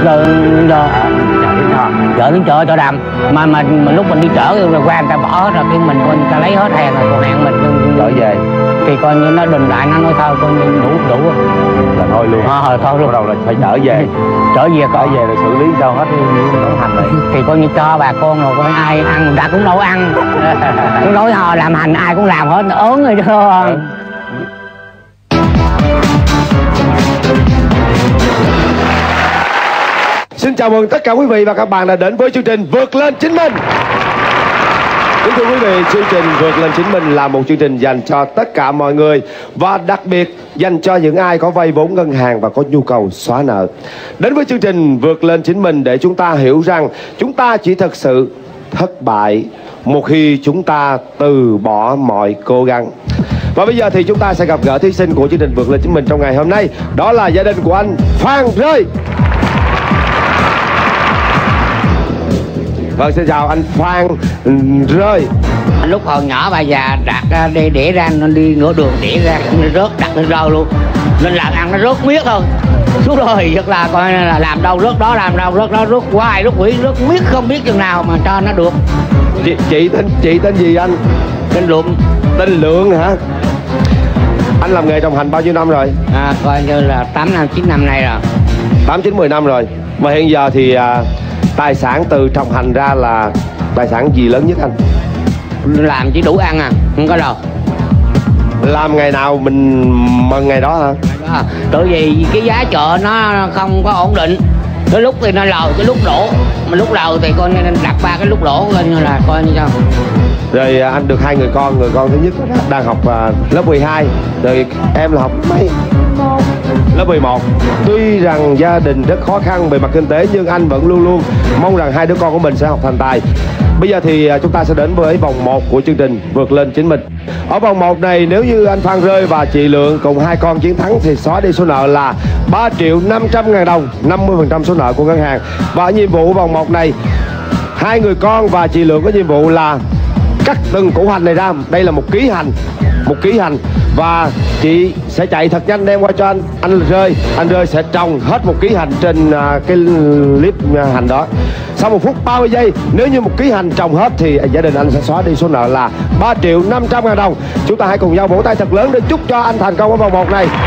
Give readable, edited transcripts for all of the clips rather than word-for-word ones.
rồi chợ đến chợ chợ đầm mà lúc mình đi chợ rồi qua người ta bỏ hết rồi, cái mình coi người ta lấy hết hàng rồi còn hàng mình trở về thì coi như nó đình lại, nó nói thôi coi như đủ là thôi luôn. Thôi luôn. Bắt đầu là phải trở về rồi xử lý sao hết những hành này thì coi như cho bà con rồi coi ai ăn đã cũng đâu ăn cũng nói thôi làm hành ai cũng làm hết, ớn rồi chứ. Xin chào mừng tất cả quý vị và các bạn đã đến với chương trình Vượt Lên Chính Mình. Kính thưa quý vị, chương trình Vượt Lên Chính Mình là một chương trình dành cho tất cả mọi người và đặc biệt dành cho những ai có vay vốn ngân hàng và có nhu cầu xóa nợ. Đến với chương trình Vượt Lên Chính Mình để chúng ta hiểu rằng chúng ta chỉ thật sự thất bại một khi chúng ta từ bỏ mọi cố gắng. Và bây giờ thì chúng ta sẽ gặp gỡ thí sinh của chương trình Vượt Lên Chính Mình trong ngày hôm nay. Đó là gia đình của anh Phan Rơi. Vâng, xin chào anh Phan Rơi. Lúc còn nhỏ bà già đặt đi đĩa ra, nó đi ngửa đường đĩa ra nó rớt đặt lên rau luôn, nên là ăn nó rớt miết thôi. Xuống rồi rất là coi là làm đâu rớt đó, làm đâu rớt đó, rớt hoài rớt quỷ rớt miết, không biết chừng nào mà cho nó được. Chị tên gì anh? Tên Lượng. Tên Lượng hả? Anh làm nghề trồng hành bao nhiêu năm rồi? Coi như là 8 năm 9 năm nay rồi. 8-9-10 năm rồi. Và hiện giờ thì tài sản từ trồng hành ra là tài sản gì lớn nhất anh? Làm chỉ đủ ăn không có đâu. Làm ngày nào mình mừng ngày đó hả? Tại vì cái giá chợ nó không có ổn định. Cái lúc thì nó lầu, cái lúc đổ. Mà lúc đầu thì coi nên đặt 3 cái lúc đổ coi như là coi như sao. Rồi anh được 2 người con. Người con thứ nhất đang học lớp 12. Rồi em là học mấy? Lớp 11. Tuy rằng gia đình rất khó khăn về mặt kinh tế nhưng anh vẫn luôn luôn mong rằng 2 đứa con của mình sẽ học thành tài. Bây giờ thì chúng ta sẽ đến với vòng 1 của chương trình Vượt Lên Chính Mình. Ở vòng 1 này nếu như anh Phan Rơi và chị Lượng cùng 2 con chiến thắng thì xóa đi số nợ là 3.500.000 đồng, 50% số nợ của ngân hàng. Và ở nhiệm vụ vòng 1 này 2 người con và chị Lượng có nhiệm vụ là cắt từng củ hành này ra. Đây là 1 ký hành, 1 ký hành. Và chị sẽ chạy thật nhanh đem qua cho anh Rơi. Anh Rơi sẽ trồng hết 1 ký hành trên cái clip hành đó. Sau 1 phút 30 giây, nếu như 1 ký hành trồng hết thì gia đình anh sẽ xóa đi số nợ là 3.500.000 đồng. Chúng ta hãy cùng nhau vỗ tay thật lớn để chúc cho anh thành công ở vòng 1 này.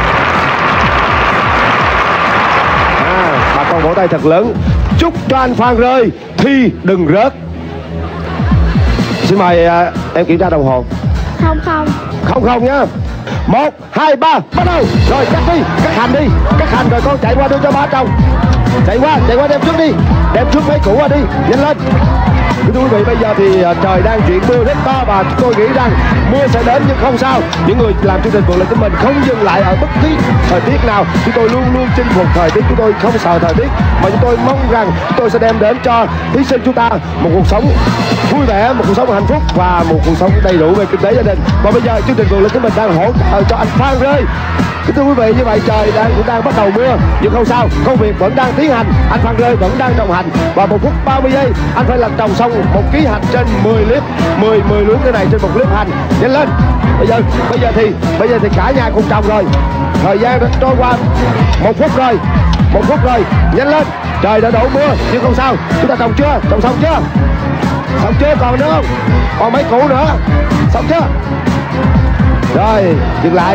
Bà con vỗ tay thật lớn chúc cho anh Phan Rơi thi đừng rớt. Xin mời em kiểm tra đồng hồ. Không nhá. 1, 2, 3 bắt đầu. Rồi cắt đi, cắt hành rồi con chạy qua đưa cho ba trồng. Chạy qua đem trước đi, đem trước mấy củ qua đi, nhanh lên. Thưa quý vị, bây giờ thì trời đang chuyển mưa rất to và tôi nghĩ rằng mưa sẽ đến nhưng không sao. Những người làm chương trình Vượt Lên Chính Mình không dừng lại ở bất kỳ thời tiết nào. Chúng tôi luôn luôn chinh phục thời tiết, chúng tôi không sợ thời tiết mà chúng tôi mong rằng chúng tôi sẽ đem đến cho thí sinh chúng ta một cuộc sống vui vẻ, một cuộc sống hạnh phúc và một cuộc sống đầy đủ về kinh tế gia đình. Và bây giờ chương trình Vượt Lên Chính Mình đang hỗ trợ cho anh Phan Rơi. Thưa quý vị, như vậy trời cũng đang bắt đầu mưa nhưng không sao, công việc vẫn đang tiến hành. Anh Phan Rơi vẫn đang trồng hành và 1 phút 30 giây anh phải làm trồng xong 1 ký hành trên 10 clip 10 luống cái này trên 1 clip hành. Nhanh lên. Bây giờ thì cả nhà cùng trồng rồi. Thời gian đã trôi qua 1 phút rồi. 1 phút rồi. Nhanh lên. Trời đã đổ mưa nhưng không sao. Chúng ta trồng chưa? Trồng xong chưa? Xong chưa? Còn nữa không? Còn mấy củ nữa. Xong chưa? Rồi, dừng lại.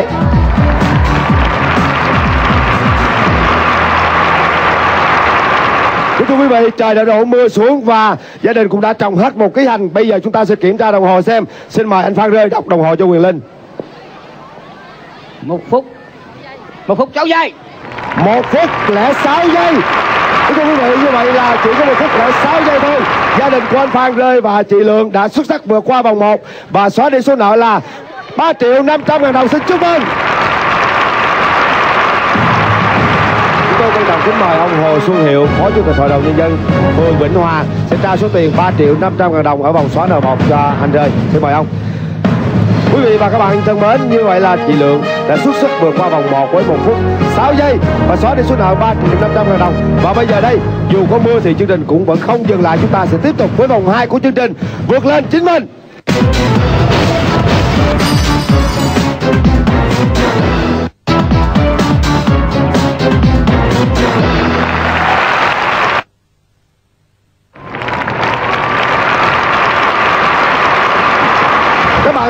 Thưa quý vị, trời đã đổ mưa xuống và gia đình cũng đã trồng hết 1 ký hành. Bây giờ chúng ta sẽ kiểm tra đồng hồ xem. Xin mời anh Phan Rơi đọc đồng hồ cho Quyền Linh. 1 phút 6 giây. 1 phút 06 giây. Thưa quý vị, như vậy là chỉ có 1 phút 06 giây thôi. Gia đình của anh Phan Rơi và chị Lượng đã xuất sắc vượt qua vòng 1 và xóa đi số nợ là 3.500.000 đồng. Xin chúc mừng. Tôi trân trọng kính mời ông Hồ Xuân Hiệu, Phó Chủ tịch Hội đồng Nhân dân phường Vĩnh Hòa sẽ trao số tiền 3.500.000 đồng ở vòng xóa nợ 1 cho anh Rơi. Xin mời ông. Quý vị và các bạn thân mến, như vậy là chị Lượng đã xuất sắc vượt qua vòng 1 với 1 phút 6 giây và xóa đi số nợ 3.500.000 đồng. Và bây giờ đây, dù có mưa thì chương trình cũng vẫn không dừng lại. Chúng ta sẽ tiếp tục với vòng 2 của chương trình Vượt Lên Chính Mình.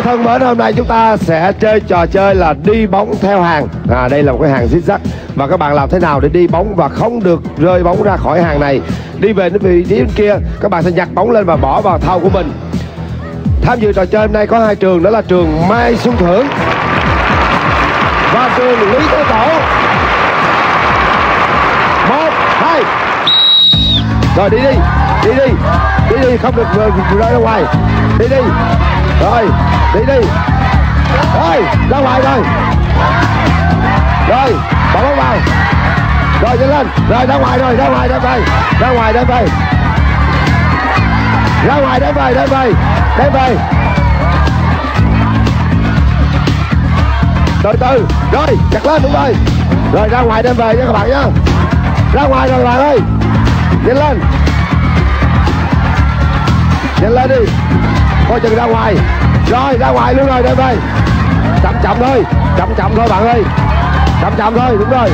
thân mến, hôm nay chúng ta sẽ chơi trò chơi là đi bóng theo hàng. Đây là một cái hàng zigzag và các bạn làm thế nào để đi bóng và không được rơi bóng ra khỏi hàng này, đi về đến vị trí bên kia. Các bạn sẽ nhặt bóng lên và bỏ vào thau của mình. Tham dự trò chơi hôm nay có hai trường, đó là trường Mai Xuân Thưởng và trường Lý Thái Tổ. 1, 2. Rồi đi đi, không được rơi ra ngoài. Đi rồi, đi rồi, ra ngoài rồi, bỏ bóng vào, rồi nhanh lên, rồi ra ngoài đem về, ra ngoài đem về, từ từ, rồi chặt lên, đúng rồi ra ngoài đem về nha các bạn nhá, ra ngoài rồi bạn ơi, nhanh lên đi, coi chừng ra ngoài, rồi ra ngoài luôn rồi đem về, chậm thôi bạn ơi, chậm thôi, đúng rồi,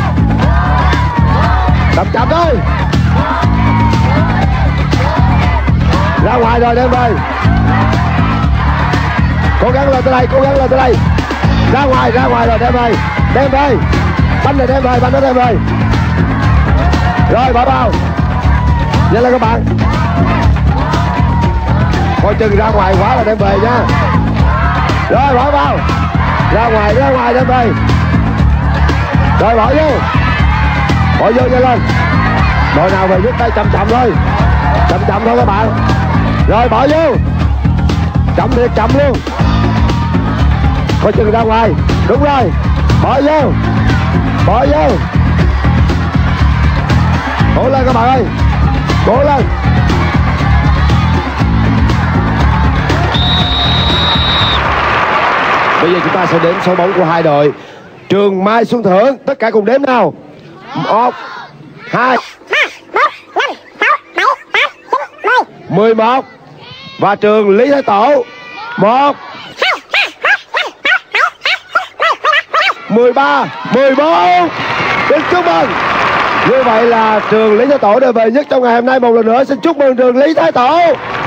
chậm thôi, ra ngoài rồi đem về, cố gắng lên tới đây, ra ngoài rồi đem về, banh này đem về, rồi bỏ vào, nhanh lên các bạn, coi chừng ra ngoài quá là đem về nha, rồi bỏ vào, ra ngoài đem về, rồi bỏ vô nhanh lên, đội nào về giúp tay chậm thôi các bạn, rồi bỏ vô, chậm luôn, coi chừng ra ngoài, đúng rồi, bỏ vô, cố lên các bạn ơi, cố lên. Bây giờ chúng ta sẽ đếm số bóng của hai đội. Trường Mai Xuân Thưởng, tất cả cùng đếm nào. 1, 2, 11. Và trường Lý Thái Tổ 1, 13, 14. Xin chúc mừng. Như vậy là trường Lý Thái Tổ đã về nhất trong ngày hôm nay. Một lần nữa xin chúc mừng trường Lý Thái Tổ.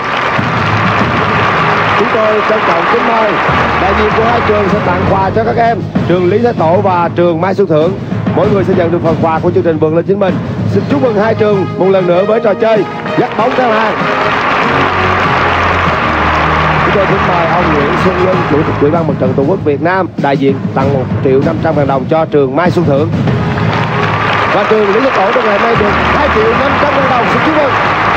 Chúng tôi trân trọng kính mời đại diện của hai trường sẽ tặng quà cho các em. Trường Lý Thái Tổ và trường Mai Xuân Thưởng, mỗi người sẽ nhận được phần quà của chương trình Vượt Lên Chính Mình. Xin chúc mừng hai trường một lần nữa với trò chơi dắt bóng theo hàng. Chúng tôi kính mời ông Nguyễn Xuân Luân, Chủ tịch Ủy ban Mặt trận Tổ quốc Việt Nam, đại diện tặng 1.500.000 đồng cho trường Mai Xuân Thưởng. Và trường Lý Thái Tổ trong ngày hôm nay được 2.500.000 đồng. Xin chúc mừng.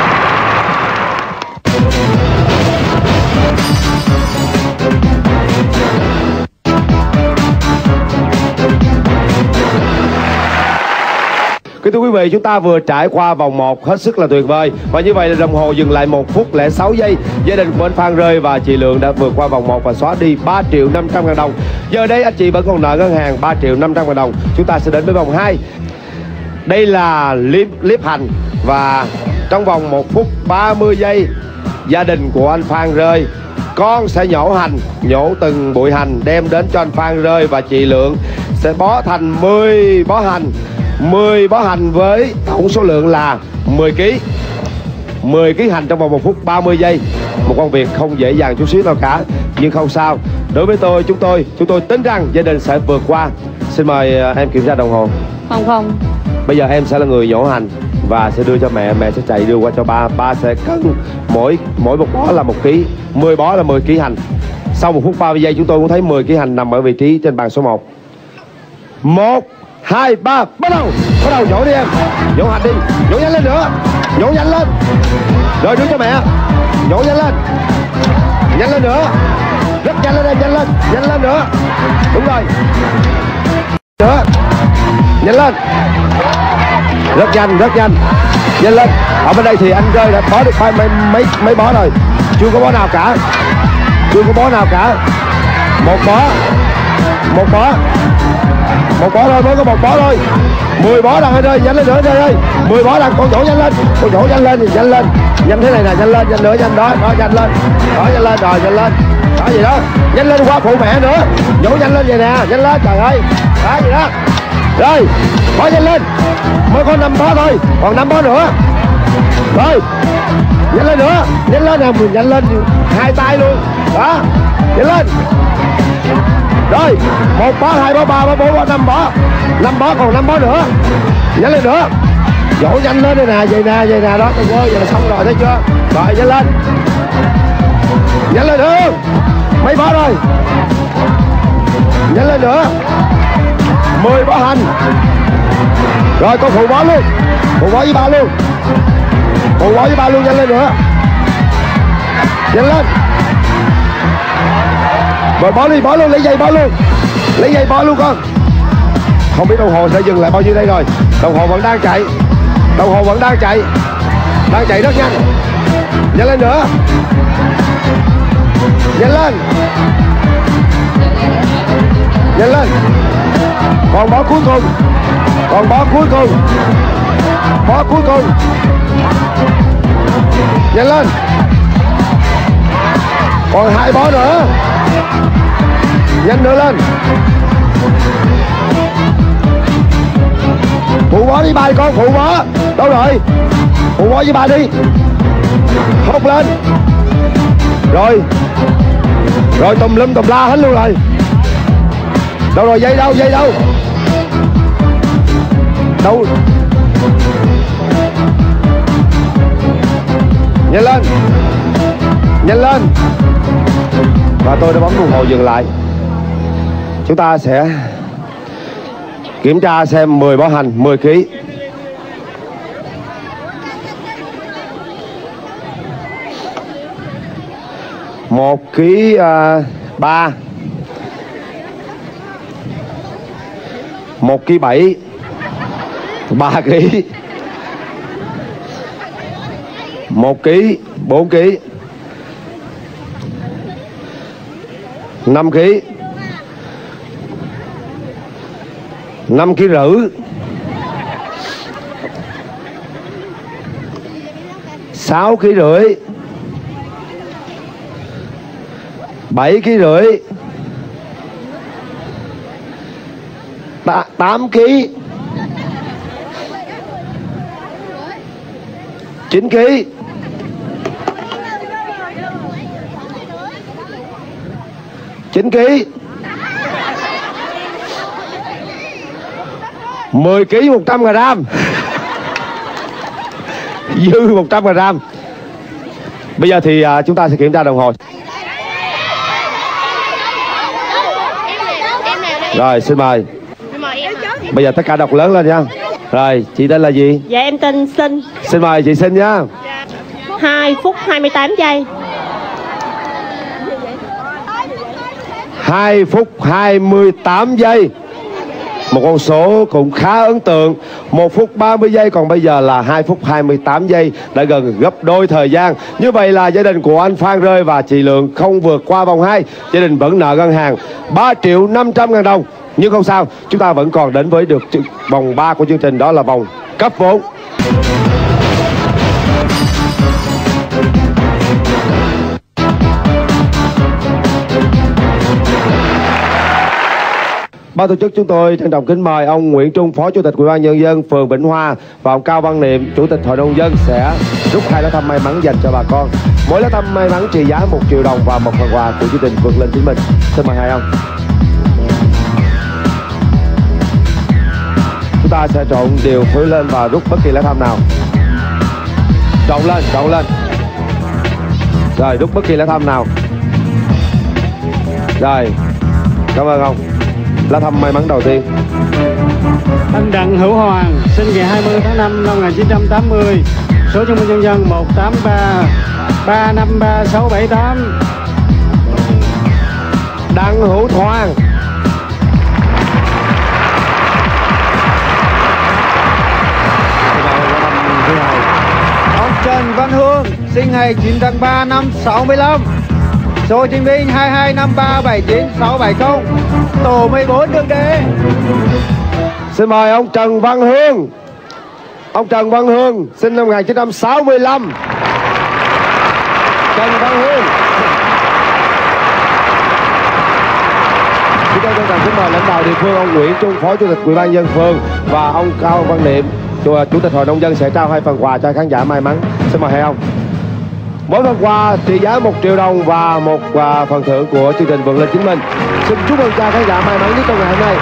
Kính thưa quý vị, chúng ta vừa trải qua vòng 1 hết sức là tuyệt vời. Và như vậy là đồng hồ dừng lại 1 phút 06 giây. Gia đình của anh Phan Rơi và chị Lượng đã vượt qua vòng 1 và xóa đi 3.500.000 đồng. Giờ đây anh chị vẫn còn nợ ngân hàng 3.500.000 đồng. Chúng ta sẽ đến với vòng 2. Đây là clip hành. Và trong vòng 1 phút 30 giây, gia đình của anh Phan Rơi, con sẽ nhổ hành, nhổ từng bụi hành đem đến cho anh Phan Rơi và chị Lượng, sẽ bó thành 10 bó hành. 10 bó hành với tổng số lượng là 10 kg. 10 kg hành trong vòng 1 phút 30 giây. Một công việc không dễ dàng chút xíu nào cả, nhưng không sao. Đối với chúng tôi tính rằng gia đình sẽ vượt qua. Xin mời em kiểm tra đồng hồ. Không. Bây giờ em sẽ là người nhổ hành và sẽ đưa cho mẹ, mẹ sẽ chạy đưa qua cho ba. Ba sẽ cân mỗi một bó là 1 kg, 10 bó là 10 kg hành. Sau 1 phút 30 giây chúng tôi cũng thấy 10 kg hành nằm ở vị trí trên bàn số 1. 1, 2, 3, bắt đầu nhổ đi em, nhổ hành đi, nhổ nhanh lên nữa, nhổ nhanh lên, rồi đưa cho mẹ, nhổ nhanh lên nữa, rất nhanh lên em, nhanh lên nữa, đúng rồi, nữa, nhanh lên, rất nhanh, nhanh lên. Ở bên đây thì anh Rơi đã bó được mấy bó rồi, chưa có bó nào cả, một bó thôi, mới có 1 bó thôi, 10 bó đằng anh Rơi, nhanh lên nữa Rơi ơi, 10 bó đằng, con nhổ nhanh lên, nhanh thế này nè, nhanh lên, nhanh nữa, nhanh đó, nhanh lên, rồi nhanh lên, đó gì đó, nhanh lên qua phụ mẹ nữa, nhổ nhanh lên vậy nè, nhanh lên, trời ơi, đó gì đó, rồi, bó nhanh lên, mới có 5 bó thôi, còn 5 bó nữa, rồi, nhanh lên nữa, nhanh lên nè, nhanh lên 2 tay luôn, đó, nhanh lên. Rồi 1 bó, 2 bó, 3 bó, 4 bó, 5 bó. 5 bó, còn 5 bó nữa. Nhanh lên nữa. Dỗ nhanh lên đây nè, vậy nè đó. Tôi ơi, vậy là xong rồi thấy chưa? Rồi nhanh lên. Nhanh lên nữa. Mấy bó rồi. Nhanh lên nữa. 10 bó hành. Rồi con phụ bó luôn. Phụ bó với ba luôn. Phụ bó với ba luôn, nhanh lên nữa. Nhanh lên. Rồi bó luôn, lấy dây bó luôn. Lấy dây bó luôn con. Không biết đồng hồ sẽ dừng lại bao nhiêu đây rồi. Đồng hồ vẫn đang chạy. Đồng hồ vẫn đang chạy. Đang chạy rất nhanh. Nhanh lên nữa. Nhanh lên. Nhanh lên. Còn bó cuối cùng. Còn bó cuối cùng. Bó cuối cùng. Nhanh lên. Còn 2 bó nữa. Nhanh nữa lên. Phụ bó đi ba con, phụ bó. Đâu rồi? Phụ bó với ba đi. Hốt lên. Rồi. Rồi tùm lum tùm la hết luôn rồi. Đâu rồi, dây đâu, dây đâu? Đâu? Nhanh lên. Nhanh lên. Và tôi đã bấm đồng hồ dừng lại. Chúng ta sẽ kiểm tra xem 10 bó hành 10 kg. Một ký 3, 1 ký 7, 3 ký, 1 ký 4 ký, 5 ký, 5 ký rưỡi, 6 ký rưỡi, 7 ký rưỡi, 8 ký, 9 ký, 9 ký, 10 ký 100 gram. Dư 100 gram. Bây giờ thì chúng ta sẽ kiểm tra đồng hồ. Rồi xin mời. Bây giờ tất cả đọc lớn lên nha. Rồi chị tên là gì? Dạ em tên Sinh. Xin mời chị Sinh nha. 2 phút 28 giây. 2 phút 28 giây. Một con số cũng khá ấn tượng. 1 phút 30 giây, còn bây giờ là 2 phút 28 giây, đã gần gấp đôi thời gian. Như vậy là gia đình của anh Phan Rơi và chị Lượng không vượt qua vòng 2. Gia đình vẫn nợ ngân hàng 3.500.000 đồng. Nhưng không sao, chúng ta vẫn còn đến với được vòng 3 của chương trình, đó là vòng cấp vốn. Ban tổ chức chúng tôi trân trọng kính mời ông Nguyễn Trung, Phó Chủ tịch Ủy ban Nhân dân phường Vĩnh Hòa và ông Cao Văn Niệm, Chủ tịch Hội đồng dân sẽ rút 2 lá thăm may mắn dành cho bà con. Mỗi lá thăm may mắn trị giá 1 triệu đồng và một phần quà của chương trình vượt lên chính mình. Xin mời hai ông. Chúng ta sẽ trộn đều phiếu lên và rút bất kỳ lá thăm nào. Trộn lên. Rồi rút bất kỳ lá thăm nào. Rồi, cảm ơn ông. Lá thăm may mắn đầu tiên. Anh Đặng Hữu Hoàng, sinh ngày 20 tháng 5 năm 1980, số chứng minh nhân dân 183 353 678. Đặng Hữu Hoàng. Ông Trần Văn Hương, sinh ngày 9 tháng 3 năm 65, số chứng minh 225379 tổ 14 Đường Đế. Xin mời ông Trần Văn Hương. Ông Trần Văn Hương, sinh năm 1965. Trần Văn Hương. Chúng tôi trân trọng kính mời lãnh đạo địa phương ông Nguyễn Trung, Phó Chủ tịch Ủy ban nhân dân phường và ông Cao Văn Niệm, Chủ tịch Hội đồng dân sẽ trao 2 phần quà cho khán giả may mắn. Xin mời hai ông. Mỗi phần quà trị giá 1 triệu đồng và một phần thưởng của chương trình Vượt Lên Chính Mình. Xin chúc mừng cho khán giả may mắn nhất trong ngày hôm nay.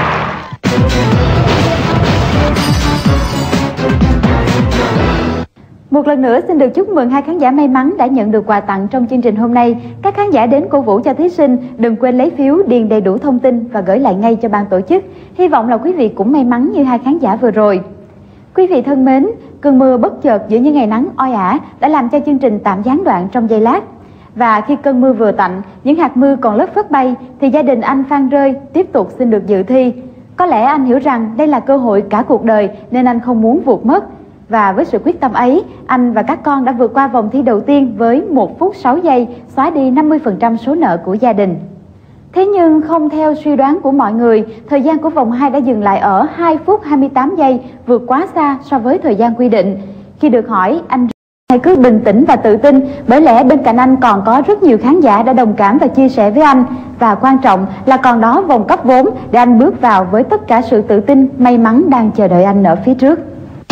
Một lần nữa xin được chúc mừng hai khán giả may mắn đã nhận được quà tặng trong chương trình hôm nay. Các khán giả đến cổ vũ cho thí sinh, đừng quên lấy phiếu, điền đầy đủ thông tin và gửi lại ngay cho ban tổ chức. Hy vọng là quý vị cũng may mắn như hai khán giả vừa rồi. Quý vị thân mến, cơn mưa bất chợt giữa những ngày nắng oi ả đã làm cho chương trình tạm gián đoạn trong giây lát. Và khi cơn mưa vừa tạnh, những hạt mưa còn lất phất bay thì gia đình anh Phan Rơi tiếp tục xin được dự thi. Có lẽ anh hiểu rằng đây là cơ hội cả cuộc đời nên anh không muốn vụt mất. Và với sự quyết tâm ấy, anh và các con đã vượt qua vòng thi đầu tiên với 1 phút 6 giây, xóa đi 50% số nợ của gia đình. Thế nhưng không theo suy đoán của mọi người, thời gian của vòng 2 đã dừng lại ở 2 phút 28 giây, vượt quá xa so với thời gian quy định. Khi được hỏi, anh hãy cứ bình tĩnh và tự tin, bởi lẽ bên cạnh anh còn có rất nhiều khán giả đã đồng cảm và chia sẻ với anh. Và quan trọng là còn đó vòng cấp vốn để anh bước vào với tất cả sự tự tin, may mắn đang chờ đợi anh ở phía trước.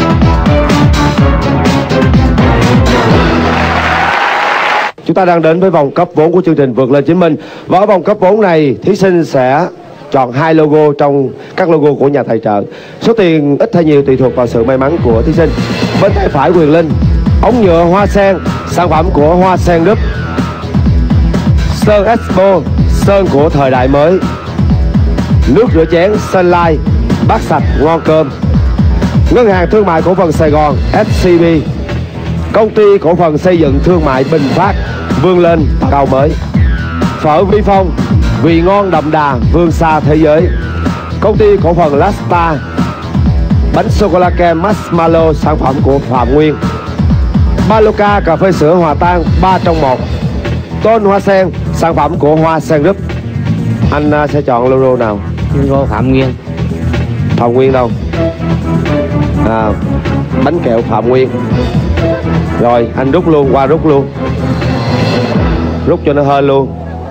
Chúng ta đang đến với vòng cấp vốn của chương trình Vượt Lên Chính Mình. Và ở vòng cấp vốn này, thí sinh sẽ chọn 2 logo trong các logo của nhà tài trợ. Số tiền ít hay nhiều tùy thuộc vào sự may mắn của thí sinh. Bên tay phải Quyền Linh, ống nhựa Hoa Sen, sản phẩm của Hoa Sen Group. Sơn Expo, sơn của thời đại mới. Nước rửa chén Sunlight, bát sạch ngon cơm. Ngân hàng Thương mại Cổ phần Sài Gòn SCB. Công ty cổ phần xây dựng thương mại Bình Phát, vươn lên cao mới. Phở Vi Phong, vị ngon đậm đà vươn xa thế giới. Công ty cổ phần Lasta. Bánh sô cô la kem Marshmallow, sản phẩm của Phạm Nguyên. Baloca cà phê sữa hòa tan 3 trong 1. Tôn Hoa Sen, sản phẩm của Hoa Sen Group. Anh sẽ chọn logo nào? Logo Phạm Nguyên. Phạm Nguyên đâu? Bánh kẹo Phạm Nguyên. Rồi anh rút luôn, qua rút luôn. Rút cho nó hên luôn.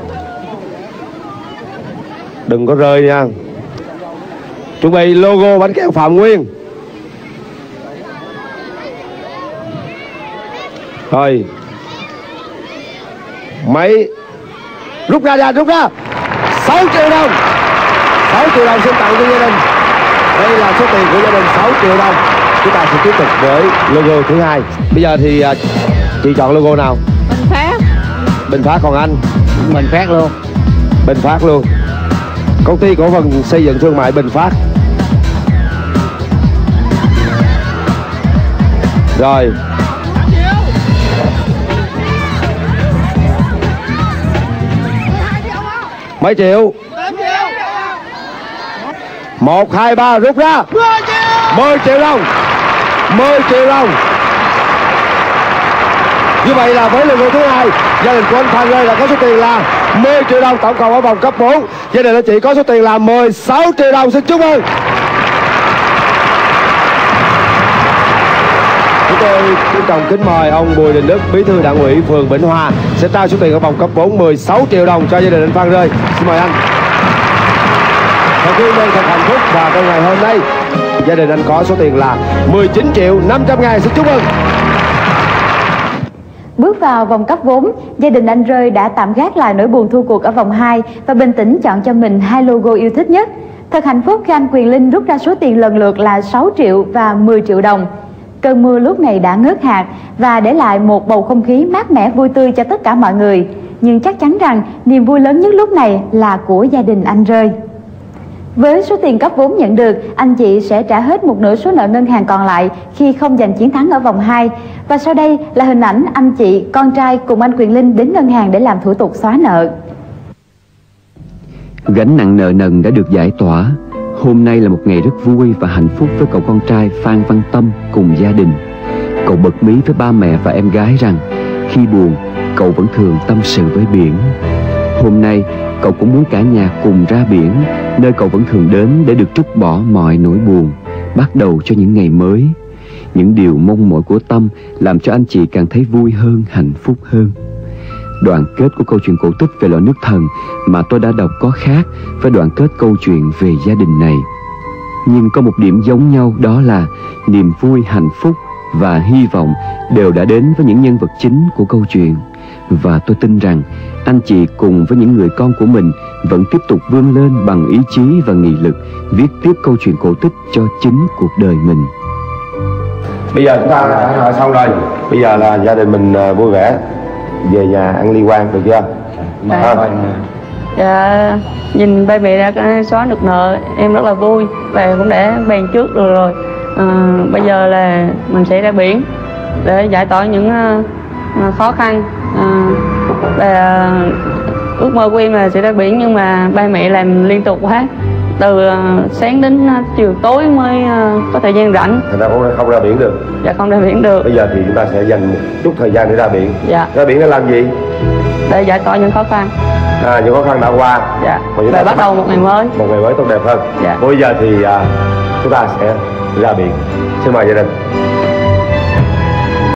Đừng có rơi nha. Chuẩn bị logo bánh kẹo Phạm Nguyên. Rồi. Mấy. Rút ra, rút ra. 6 triệu đồng. 6 triệu đồng xin tặng cho gia đình. Đây là số tiền của gia đình, 6 triệu đồng. Chúng ta sẽ tiếp tục với logo thứ hai. Bây giờ thì chị chọn logo nào? Bình Phát. Bình Phát, còn anh? Bình Phát luôn. Bình Phát luôn. Công ty cổ phần xây dựng thương mại Bình Phát. Rồi. Mấy triệu? 1, 2, 3 rút ra. 10 triệu đồng. 10 triệu đồng. Như vậy là với logo thứ hai, gia đình của anh Phan Rơi là có số tiền là 10 triệu đồng. Tổng cộng ở vòng cấp 4, gia đình anh chị có số tiền là 16 triệu đồng. Xin chúc mừng. Chúng tôi trân trọng kính mời ông Bùi Đình Đức, Bí thư Đảng ủy phường Vĩnh Hòa sẽ trao số tiền ở vòng cấp 4 16 triệu đồng cho gia đình anh Phan Rơi. Xin mời anh. Thật vui mừng, thật hạnh phúc và trong ngày hôm nay gia đình anh có số tiền là 19 triệu 500 ngàn. Xin chúc mừng. Bước vào vòng cấp vốn, gia đình anh Rơi đã tạm gác lại nỗi buồn thua cuộc ở vòng 2 và bình tĩnh chọn cho mình 2 logo yêu thích nhất. Thật hạnh phúc khi anh Quyền Linh rút ra số tiền lần lượt là 6 triệu và 10 triệu đồng. Cơn mưa lúc này đã ngớt hạt và để lại một bầu không khí mát mẻ vui tươi cho tất cả mọi người. Nhưng chắc chắn rằng niềm vui lớn nhất lúc này là của gia đình anh Rơi. Với số tiền cấp vốn nhận được, anh chị sẽ trả hết một nửa số nợ ngân hàng còn lại khi không giành chiến thắng ở vòng 2. Và sau đây là hình ảnh anh chị, con trai cùng anh Quyền Linh đến ngân hàng để làm thủ tục xóa nợ. Gánh nặng nợ nần đã được giải tỏa. Hôm nay là một ngày rất vui và hạnh phúc với cậu con trai Phan Văn Tâm cùng gia đình. Cậu bật mí với ba mẹ và em gái rằng khi buồn, cậu vẫn thường tâm sự với biển. Hôm nay, cậu cũng muốn cả nhà cùng ra biển, nơi cậu vẫn thường đến để được trút bỏ mọi nỗi buồn, bắt đầu cho những ngày mới. Những điều mong mỏi của Tâm làm cho anh chị càng thấy vui hơn, hạnh phúc hơn. Đoạn kết của câu chuyện cổ tích về lọ nước thần mà tôi đã đọc có khác với đoạn kết câu chuyện về gia đình này. Nhưng có một điểm giống nhau, đó là niềm vui, hạnh phúc và hy vọng đều đã đến với những nhân vật chính của câu chuyện. Và tôi tin rằng anh chị cùng với những người con của mình vẫn tiếp tục vươn lên bằng ý chí và nghị lực, viết tiếp câu chuyện cổ tích cho chính cuộc đời mình. Bây giờ chúng ta đã hỏi xong rồi. Bây giờ là gia đình mình vui vẻ về nhà ăn liên quan, được chưa? Dạ, nhìn ba mẹ đã xóa được nợ, em rất là vui và cũng đã bàn trước được rồi. Bây giờ là mình sẽ ra biển để giải tỏa những khó khăn, và ước mơ của em là sẽ ra biển, nhưng mà ba mẹ làm liên tục quá, từ sáng đến chiều tối mới có thời gian rảnh. Thành ra cũng không ra biển được. Dạ, không ra biển được. Bây giờ thì chúng ta sẽ dành một chút thời gian để ra biển. Dạ. Ra biển để làm gì? Để giải tỏa những khó khăn. Những khó khăn đã qua. Dạ. Và bắt đầu một ngày mới. Một ngày mới tốt đẹp hơn. Dạ. Bây giờ thì chúng ta sẽ ra biển. Xin mời gia đình.